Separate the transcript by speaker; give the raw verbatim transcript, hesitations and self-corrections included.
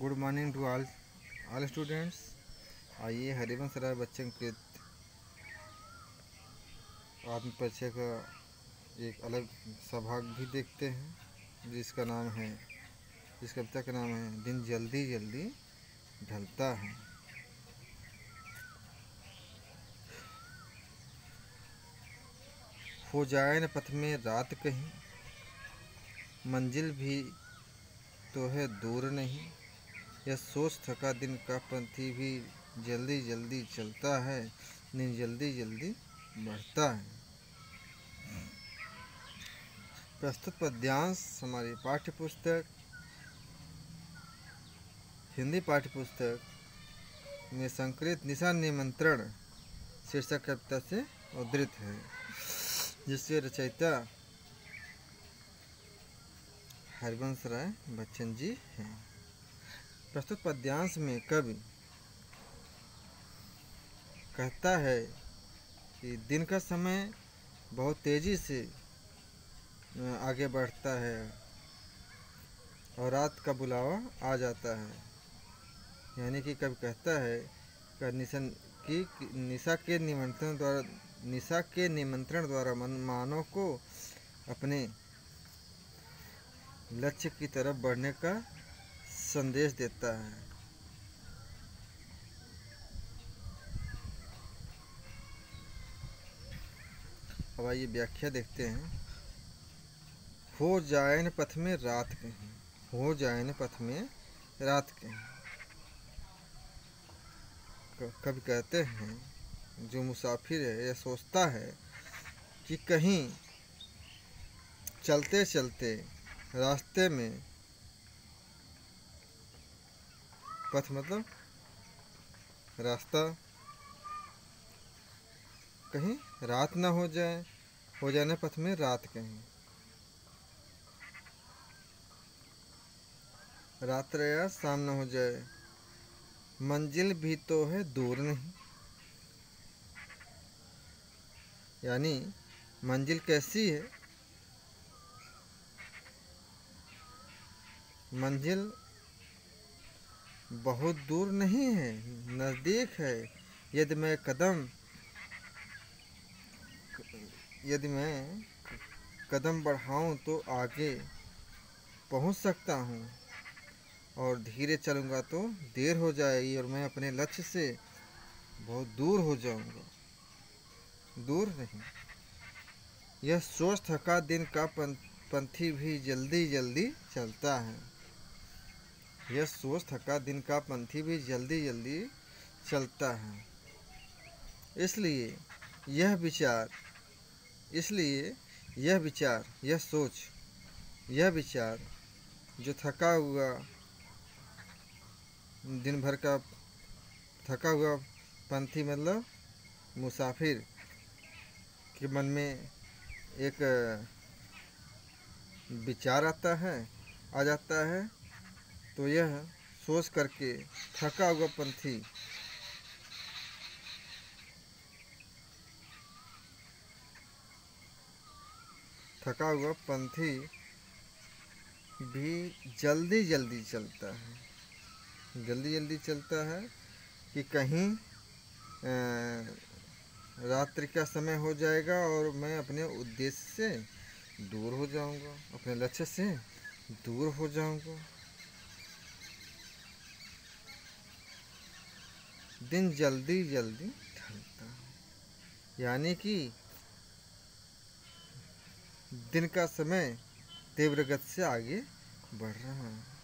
Speaker 1: Good morning to all all students. आइए हरिवंश राय बच्चनकृत आत्म परिचय का एक अलग सा भाग भी देखते हैं, जिसका नाम है जिस कविता का नाम है दिन जल्दी जल्दी ढलता है। हो जाए न पथ में रात कहीं, मंजिल भी तो है दूर नहीं। यह सोच थका दिन का पंथी भी जल्दी जल्दी चलता है, दिन जल्दी जल्दी बढ़ता है। प्रस्तुत पद्यांश हमारी पाठ्य पुस्तक हिंदी पाठ्य पुस्तक में संकलित निशा निमंत्रण शीर्षक कविता से उद्धृत है, जिससे रचयिता हरिवंश राय बच्चन जी हैं। प्रस्तुत पद्यांश में कवि कहता है कि दिन का समय बहुत तेज़ी से आगे बढ़ता है और रात का बुलावा आ जाता है। यानी कि कवि कहता है कि निशन की निशा के निमंत्रण द्वारा निशा के निमंत्रण द्वारा मन मानव को अपने लक्ष्य की तरफ बढ़ने का संदेश देता है। अब आइए व्याख्या देखते हैं। हो जाए न पथ में रात कहीं, हो जाए न पथ में रात कहीं। कभी कहते हैं जो मुसाफिर है यह सोचता है कि कहीं चलते चलते रास्ते में, पथ मतलब रास्ता, कहीं रात ना हो जाए, हो जाए न पथ में रात कहीं। रात्र या शाम न हो जाए, मंजिल भी तो है दूर नहीं। यानी मंजिल कैसी है? मंजिल बहुत दूर नहीं है, नज़दीक है। यदि मैं कदम यदि मैं कदम बढ़ाऊं तो आगे पहुंच सकता हूं, और धीरे चलूंगा तो देर हो जाएगी और मैं अपने लक्ष्य से बहुत दूर हो जाऊंगा। दूर नहीं, यह सोच थका दिन का पंथी भी जल्दी जल्दी चलता है। यह सोच थका दिन का पंथी भी जल्दी जल्दी चलता है। इसलिए यह विचार इसलिए यह विचार यह सोच यह विचार जो थका हुआ दिन भर का थका हुआ पंथी मतलब मुसाफिर के मन में एक विचार आता है आ जाता है, तो यह सोच करके थका हुआ पंथी थका हुआ पंथी भी जल्दी जल्दी चलता है जल्दी जल्दी चलता है कि कहीं रात्रि का समय हो जाएगा और मैं अपने उद्देश्य से दूर हो जाऊंगा, अपने लक्ष्य से दूर हो जाऊंगा। दिन जल्दी जल्दी ढलता है, यानी कि दिन का समय तीव्र गति से आगे बढ़ रहा है।